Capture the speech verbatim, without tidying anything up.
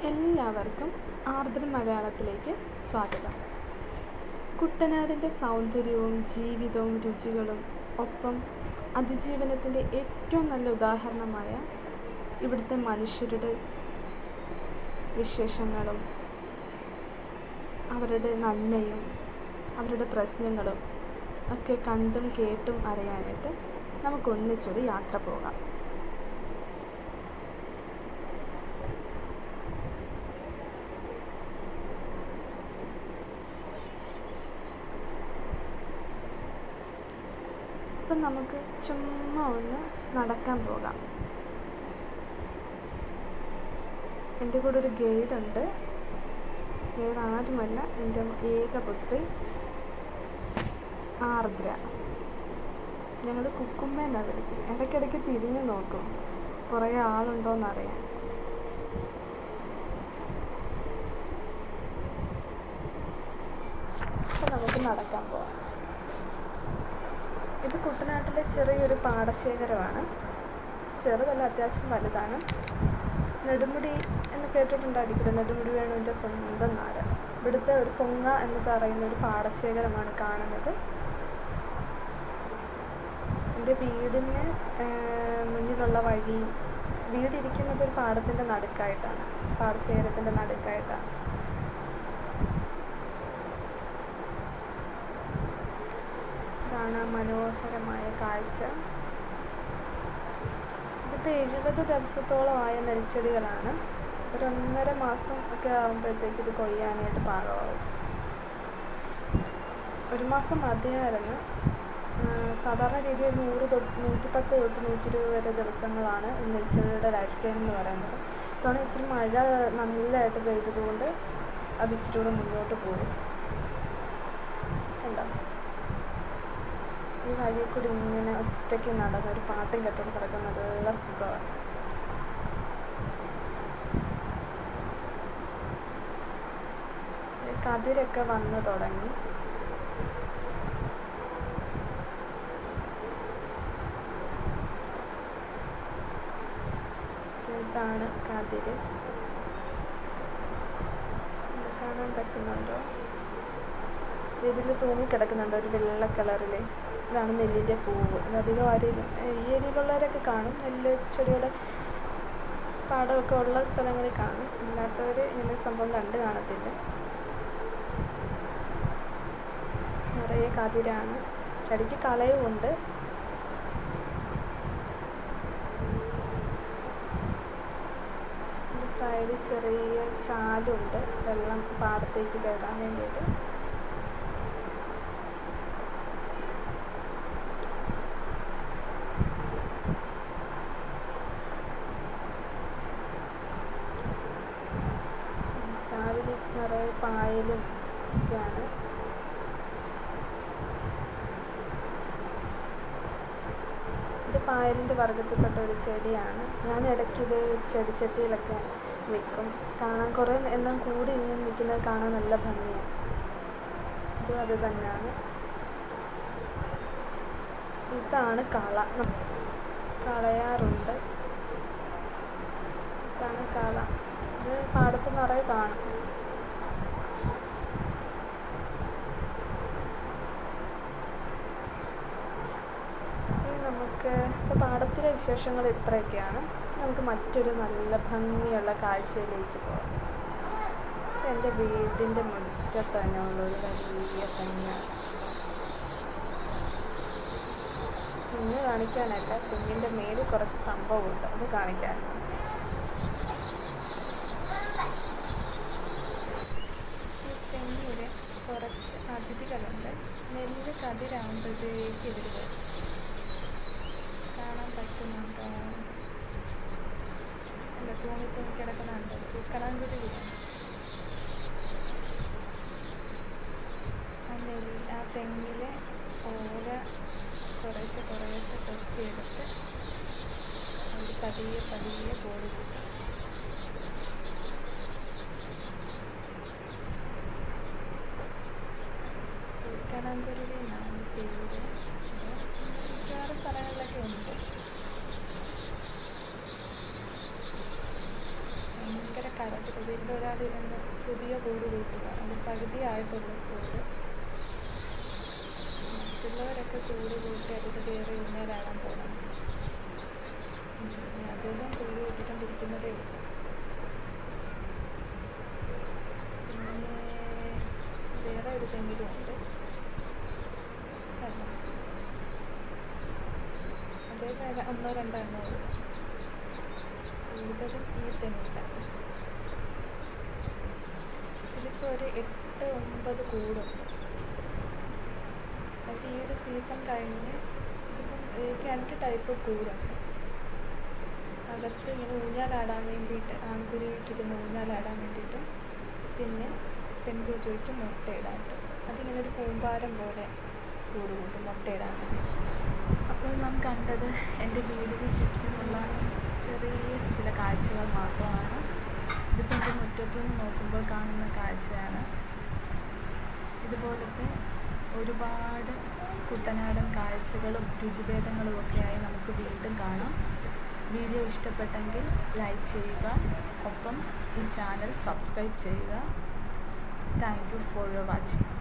എല്ലാവർക്കും ആർദ്ര മലയാളത്തിലേക്ക് സ്വാഗതം. കുട്ടനാടിൻ്റെ സൗന്ദര്യവും ജീവിതവും രുചികളും ഒപ്പം അതിജീവനത്തിൻ്റെ ഏറ്റവും നല്ല ഉദാഹരണമായ ഇവിടുത്തെ മനുഷ്യരുടെ വിശേഷങ്ങളും അവരുടെ നന്മയും അവരുടെ പ്രശ്നങ്ങളും ഒക്കെ കണ്ടും കേട്ടും അറിയാനായിട്ട് നമുക്കൊന്നിച്ചൊരു യാത്ര പോകാം. അപ്പം നമുക്ക് ചുമ്മാ ഒന്ന് നടക്കാൻ പോകാം. എൻ്റെ കൂടെ ഒരു ഗൈഡുണ്ട്. വേറെ ആരുമല്ല, എൻ്റെ ഏകപുത്രി ആർദ്ര. ഞങ്ങൾ കുക്കുമ്പ എന്നാണ് വിളിക്കുന്നത്. ഇടയ്ക്കിടയ്ക്ക് തിരിഞ്ഞു നോക്കും പുറകെ ആളുണ്ടോയെന്നറിയാൻ. അപ്പം നമുക്ക് നടക്കാൻ പോകാം. ഇത് കുട്ടനാട്ടിലെ ചെറിയൊരു പാടശേഖരമാണ്. ചെറുതല്ല, അത്യാവശ്യം വലുതാണ്. നെടുമുടി എന്ന് കേട്ടിട്ടുണ്ടായിരിക്കും. നെടുമുടി വേണുവിൻ്റെ സ്വന്തം നാട്. ഇവിടുത്തെ ഒരു പൊങ്ങ എന്ന് പറയുന്ന ഒരു പാടശേഖരമാണ് കാണുന്നത്. എൻ്റെ വീടിന് മുന്നിലുള്ള വഴി, വീടിരിക്കുന്നത് ഒരു പാടത്തിൻ്റെ നടുക്കായിട്ടാണ്, പാടശേഖരത്തിൻ്റെ നടുക്കായിട്ടാണ്. കാണാൻ മനോഹരമായ കാഴ്ച. ഇതിപ്പോൾ എഴുപത് ദിവസത്തോളമായ നെൽച്ചെടികളാണ്. ഒരു ഒന്നര മാസം ഒക്കെ ആകുമ്പോഴത്തേക്ക് ഇത് കൊയ്യാനായിട്ട് പാകമാകും. ഒരു മാസം മതിയായിരുന്നു. സാധാരണ രീതിയിൽ നൂറ് തൊട്ട് നൂറ്റിപ്പത്ത് തൊട്ട് നൂറ്റി ഇരുപത് വരെ ദിവസങ്ങളാണ് നെൽച്ചെടിയുടെ ലൈഫ് ടൈം എന്ന് പറയുന്നത്. ഇത്തവണ ഇച്ചിരി മഴ നല്ലതായിട്ട് പെയ്തതുകൊണ്ട് അത് ഇച്ചിരി കൂടെ മുന്നോട്ട് പോകും. ഉണ്ടോ, ഈ വഴിയിൽ കൂടി ഇങ്ങനെ ഒറ്റയ്ക്ക് നടന്ന് ഒരു പാട്ടും കേട്ടോണ്ട് കിടക്കുന്നത് നല്ല സുഖമാണ്. കതിരൊക്കെ വന്നു തുടങ്ങി. ഇതാണ് കതിര്. കാണാൻ പറ്റുന്നുണ്ടോ? ഇതിൽ തൂങ്ങി കിടക്കുന്നുണ്ട് ഒരു വെള്ള കളറിൽ. ഇതാണ് നെല്ലിൻ്റെ പൂവ്. അധികം ആരും ഈ ഏരിയയിലുള്ളവരൊക്കെ കാണും. നെല്ല് ചെടിയുടെ പാടമൊക്കെ ഉള്ള സ്ഥലങ്ങളിൽ കാണും. അല്ലാത്തവർ ഇങ്ങനെ സംഭവം കണ്ട് കാണത്തില്ല. നിറയെ കതിരാണ്. ഇടയ്ക്ക് കളയുമുണ്ട്. സൈഡിൽ ചെറിയ ചാലുണ്ട് വെള്ളം പാടത്തേക്ക് കയറാൻ വേണ്ടിയിട്ട്. ചാലിൽ നിറയെ പായലും ഒക്കെയാണ്. ഇത് പായലിൻ്റെ വർഗത്തിൽപ്പെട്ട ഒരു ചെടിയാണ്. ഞാൻ ഇടയ്ക്കിത് ചെടിച്ചട്ടിയിലൊക്കെ നിൽക്കും. കാണാൻ കുറേ എല്ലാം കൂടി ഇങ്ങനെ നിൽക്കുന്നത് കാണാൻ നല്ല ഭംഗിയാണ്. ഇതും അത് തന്നെയാണ്. ഇതാണ് കള. കളയാറുണ്ട്. ഇതാണ് കള. ഇത് പാടത്ത് നിറയെ കാണും. നമുക്ക് ഇപ്പോൾ പാടത്തിലെ വിശേഷങ്ങൾ ഇത്രയൊക്കെയാണ്. നമുക്ക് മറ്റൊരു നല്ല ഭംഗിയുള്ള കാഴ്ചയിലേക്ക് പോകാം. എൻ്റെ വീടിൻ്റെ മുറ്റത്ത് തന്നെ ഉള്ളൊരു വലിയ തെങ്ങാണ്. തെങ്ങ് കാണിക്കാനല്ല, തെങ്ങിൻ്റെ മേലിൽ കുറച്ച് സംഭവമുണ്ട്, അത് കാണിക്കാൻ. തെങ്ങിൽ കുറച്ച് അതിഥികളുണ്ട്. നെല്ല് കതിരാകുമ്പോഴത്തേക്ക് ഇവർ വരും. കാണാൻ പറ്റുന്നുണ്ടോ? അല്ല, തൂങ്ങി തൂങ്ങി കിടക്കുന്നുണ്ട്. പൂക്കളാങ്കുടി വീടാണ്. ആ നെല്ല് ആ തെങ്ങിലെ ഓല കുറേശ്ശെ കുറേശ്ശെ കൊത്തിയെടുത്ത് അവർ പതിയെ പതിയെ ബോളി കിട്ടും. പൂക്കളാങ്കുടി എന്നാണ് പേര്. മിക്കവാറും സ്ഥലങ്ങളിലൊക്കെ ഉണ്ട്. ഭയങ്കര കടക്കുന്നത്. ഇവിടെ ഒരാൾ ഇന്ന് പുതിയ കൂട് കൂട്ടുക, അത് പകുതിയായിട്ടുള്ള കൂട്. മറ്റുള്ളവരൊക്കെ കൂട് കൂട്ടി അതിൽ കയറി ഊഞ്ഞാലാടാൻ പോകണം. അദ്ദേഹം കൂട് കൂട്ടിക്കൊണ്ടിരിക്കുന്നതേ ഉള്ളൂ. പിന്നെ വേറെ ഒരു തെങ്ങിലും ഉണ്ട്. അതേപോലെ ഒന്നോ രണ്ടോ എണ്ണോ ഉള്ളൂ, കൂടുതലും ഈ തെങ്ങിലാണ്. ഇതിപ്പോൾ ഒരു എട്ട് ഒമ്പത് കൂടുണ്ട്. എന്നിട്ട് ഈ ഒരു സീസൺ കഴിഞ്ഞ് ഇതിപ്പം രണ്ട് ടൈപ്പ് കൂടുണ്ട്. അകത്ത് ഇങ്ങനെ ഊഞ്ഞാലാടാൻ വേണ്ടിയിട്ട് ആൺകുരുവിക്കിരുന്ന് ഊഞ്ഞാലാടാൻ വേണ്ടിയിട്ടും പിന്നെ പെൺകുരുവിക്ക് മുട്ടയിടാനായിട്ട്. അതിങ്ങനെ ഒരു കൂമ്പാരം പോലെ കൂട് കൂട്ടും മുട്ടയിടാൻ വേണ്ടി. അപ്പോൾ നാം കണ്ടത് എൻ്റെ വീടിന് ചുറ്റിനുമുള്ള ചെറിയ ചില കാഴ്ചകൾ മാത്രമാണ്. ഇതിപ്പോൾ എൻ്റെ മുറ്റത്തുനിന്ന് നോക്കുമ്പോൾ കാണുന്ന കാഴ്ചയാണ്. ഇതുപോലത്തെ ഒരുപാട് കുട്ടനാടൻ കാഴ്ചകളും രുചിഭേദങ്ങളും ഒക്കെയായി നമുക്ക് വീണ്ടും കാണാം. വീഡിയോ ഇഷ്ടപ്പെട്ടെങ്കിൽ ലൈക്ക് ചെയ്യുക, ഒപ്പം ഈ ചാനൽ സബ്സ്ക്രൈബ് ചെയ്യുക. Thank you for watching.